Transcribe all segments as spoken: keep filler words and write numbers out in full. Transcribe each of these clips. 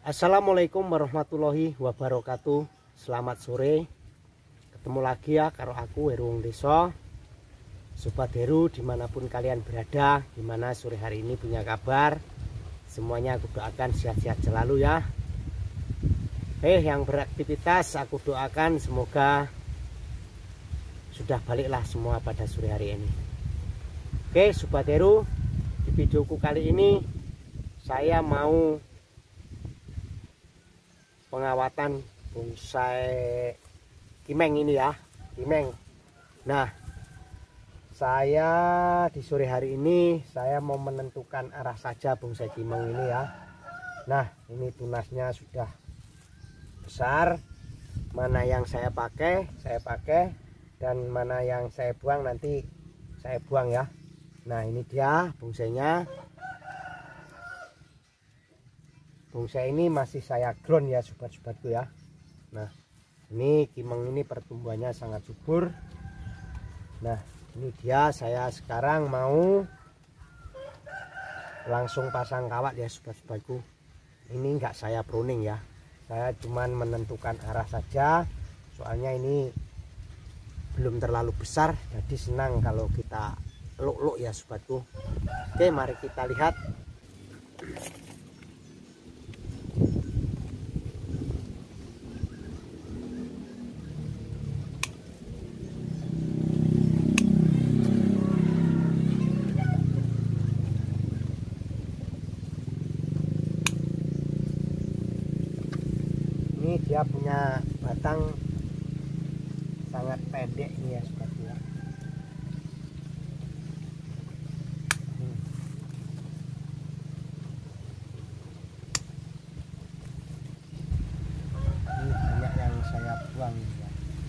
Assalamualaikum warahmatullahi wabarakatuh. Selamat sore. Ketemu lagi ya karo aku Heru Wong Deso. Sobat Heru dimanapun kalian berada, gimana sore hari ini punya kabar? Semuanya aku doakan sehat-sehat selalu ya. Eh yang beraktivitas aku doakan semoga sudah baliklah semua pada sore hari ini. Oke Sobat Heru, di videoku kali ini saya mau pengawatan bonsai kimeng ini ya, kimeng. Nah, saya di sore hari ini saya mau menentukan arah saja bonsai kimeng ini ya. Nah, ini tunasnya sudah besar. Mana yang saya pakai, saya pakai, dan mana yang saya buang nanti saya buang ya. Nah, ini dia bonsainya. Bonsai ini masih saya ground ya sobat-sobatku ya. Nah ini kimeng ini pertumbuhannya sangat subur. Nah ini dia, saya sekarang mau langsung pasang kawat ya sobat-sobatku. Ini enggak saya pruning ya, saya cuman menentukan arah saja. Soalnya ini belum terlalu besar, jadi senang kalau kita luk-luk ya sobatku. Oke mari kita lihat. Ini dia punya batang sangat pendek ini ya sobatku ya. Hmm. Ini banyak yang saya buang ya.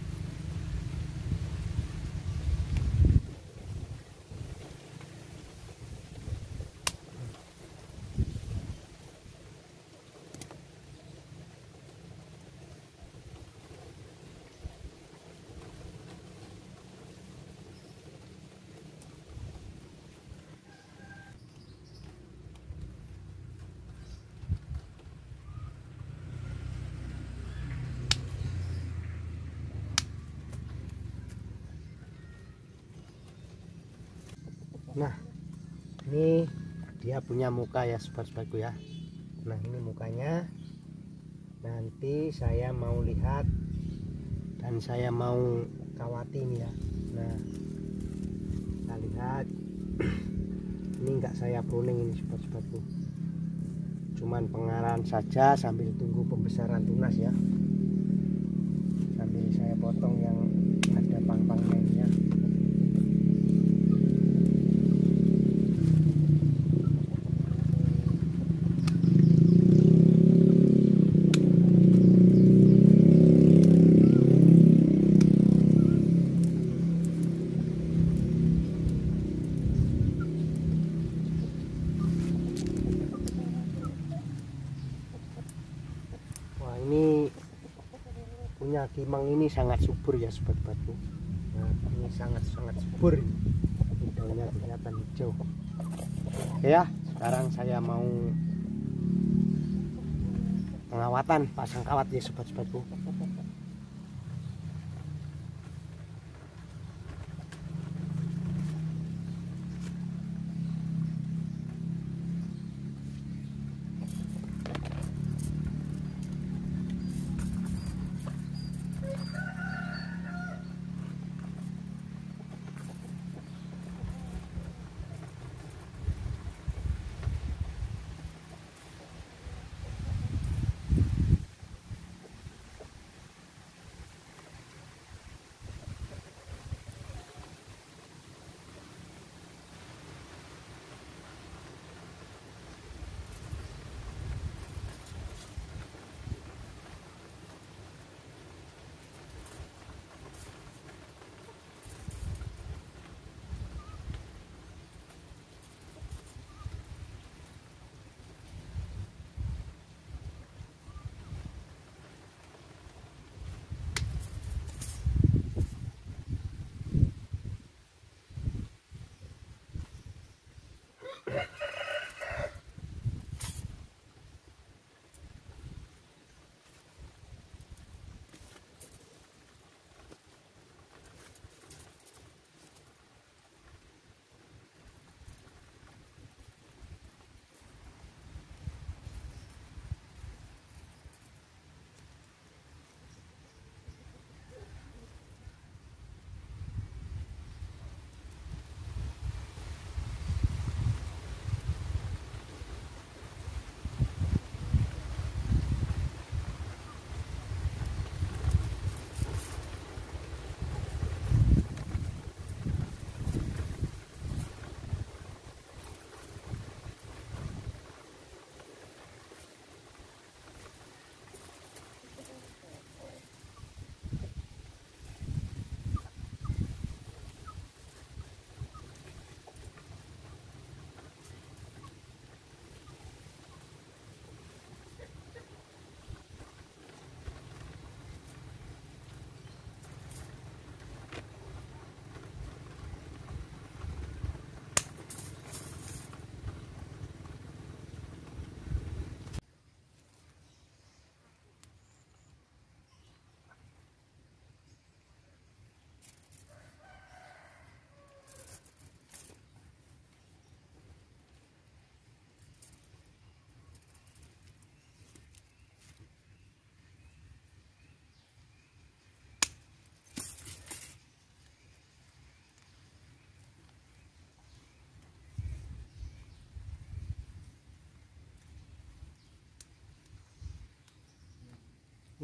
Nah ini dia punya muka ya sobat-sobatku ya. Nah ini mukanya. Nanti saya mau lihat dan saya mau kawatin ya. Nah kita lihat. Ini enggak saya pruning ini sobat-sobatku, cuman pengarahan saja sambil tunggu pembesaran tunas ya, sambil saya potong yang ada pang-pangnya ini ya. Ini punya kimeng ini sangat subur ya sobat-sobatku. Nah, ini sangat-sangat subur. Ini daunnya kelihatan hijau. Ya, sekarang saya mau pengawatan pasang kawat ya sobat-sobatku.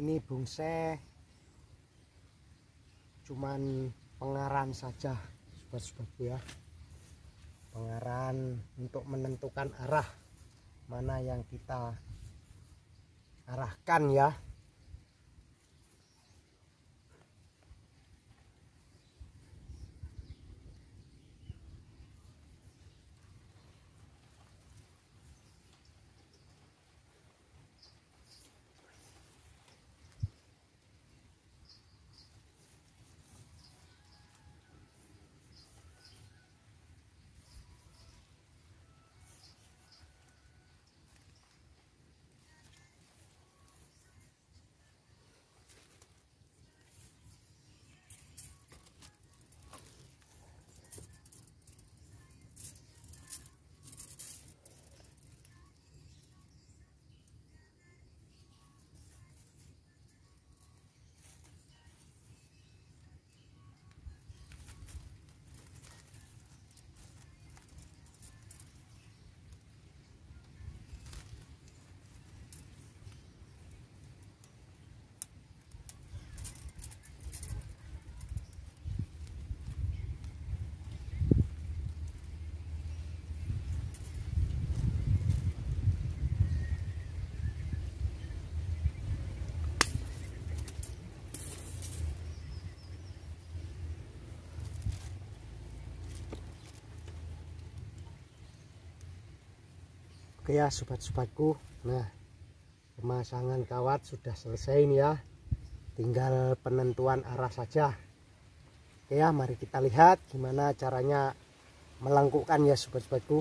ini bonsai cuman pengaran saja sobat-sobatku ya, pengaran untuk menentukan arah mana yang kita arahkan ya. Oke ya sobat-sobatku, nah pemasangan kawat sudah selesai nih ya, tinggal penentuan arah saja. Oke ya, mari kita lihat gimana caranya melengkukkan ya sobat-sobatku.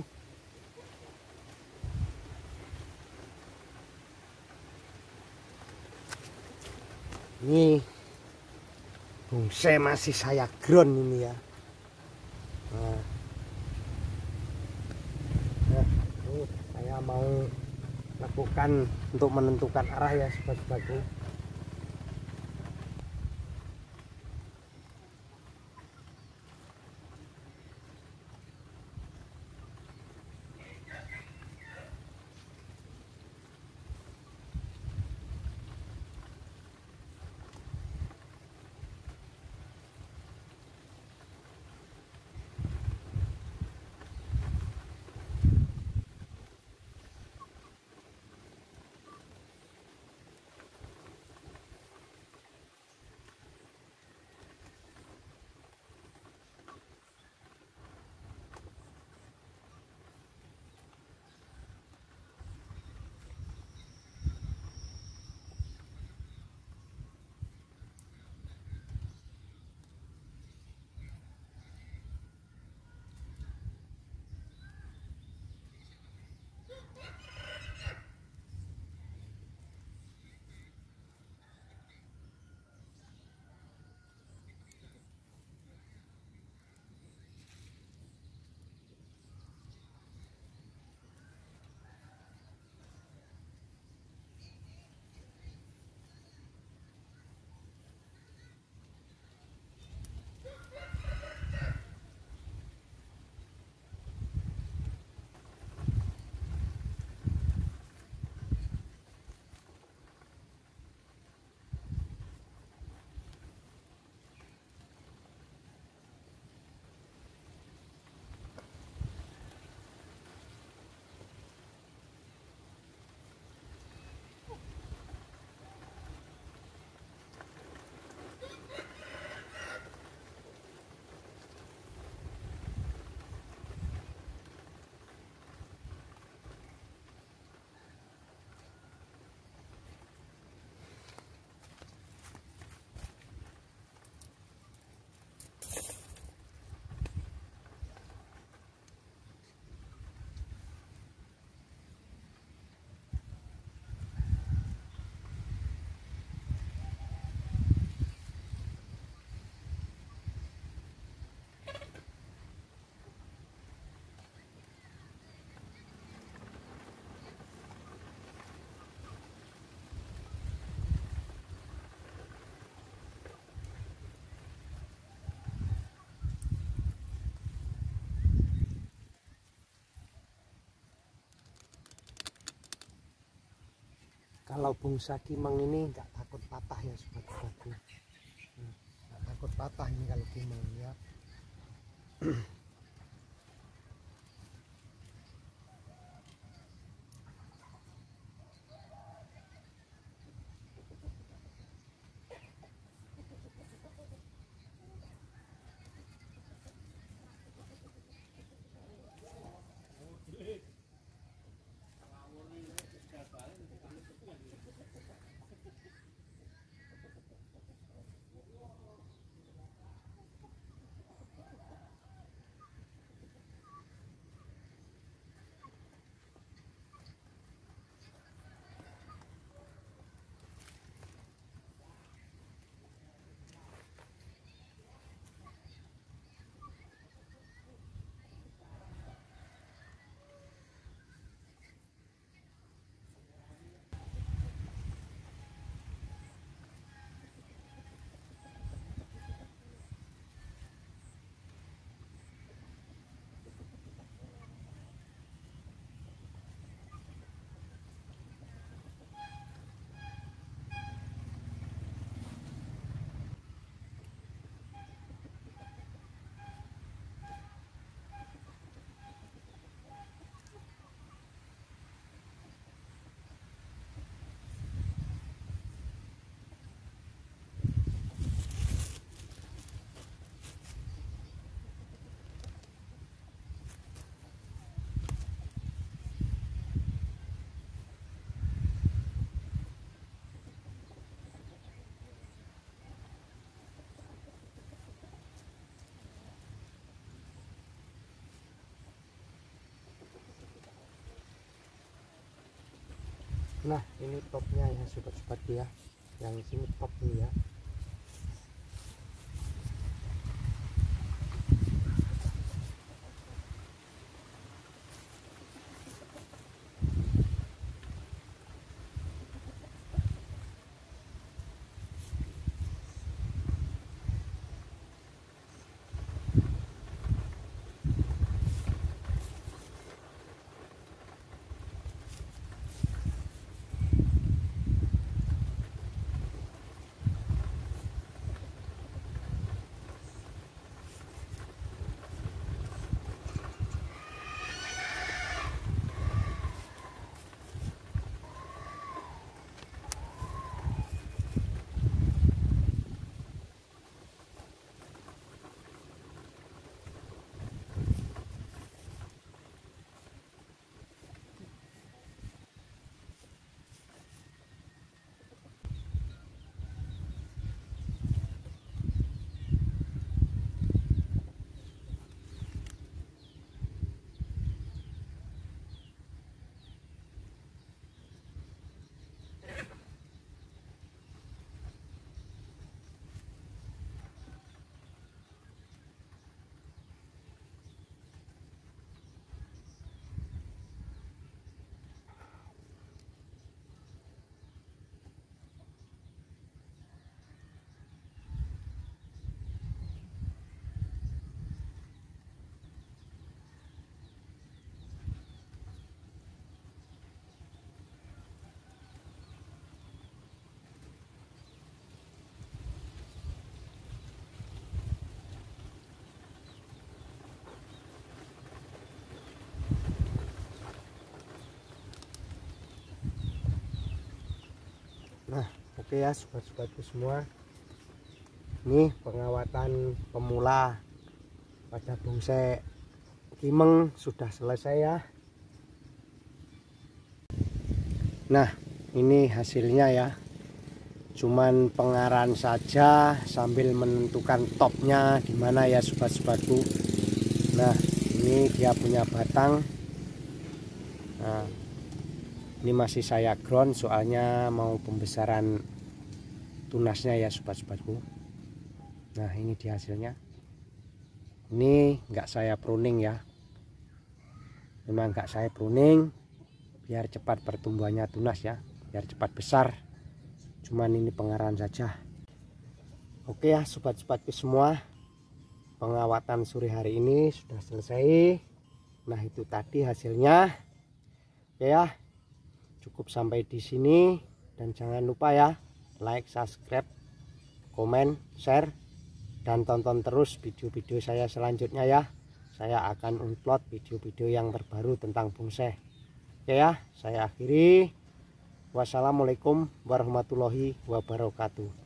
Ini bonsai masih saya ground ini ya. Nah, nah ini saya mau lakukan untuk menentukan arah ya sobat-sobatku. Kalau bonsai kimeng ini nggak takut patah. patah ya sobat-sobatku. Nah, takut patah ini kalau kimeng ya. Nah, ini topnya ya sobat-sobatku ya. Yang sini top nih ya. Nah, oke ya sobat-sobatku semua. Ini pengawatan pemula pada bonsai kimeng sudah selesai ya. Nah, ini hasilnya ya. Cuman pengarahan saja sambil menentukan topnya gimana ya sobat-sobatku. Nah, ini dia punya batang. Nah, ini masih saya ground soalnya mau pembesaran tunasnya ya sobat-sobatku. Nah, ini dia hasilnya. Ini enggak saya pruning ya. Memang enggak saya pruning biar cepat pertumbuhannya tunas ya, biar cepat besar. Cuman ini pengarahan saja. Oke ya sobat-sobatku semua, pengawatan sore hari ini sudah selesai. Nah, itu tadi hasilnya. Oke ya. Cukup sampai di sini dan jangan lupa ya like, subscribe, komen, share, dan tonton terus video-video saya selanjutnya ya. Saya akan upload video-video yang terbaru tentang bonsai. Oke ya, saya akhiri. Wassalamualaikum warahmatullahi wabarakatuh.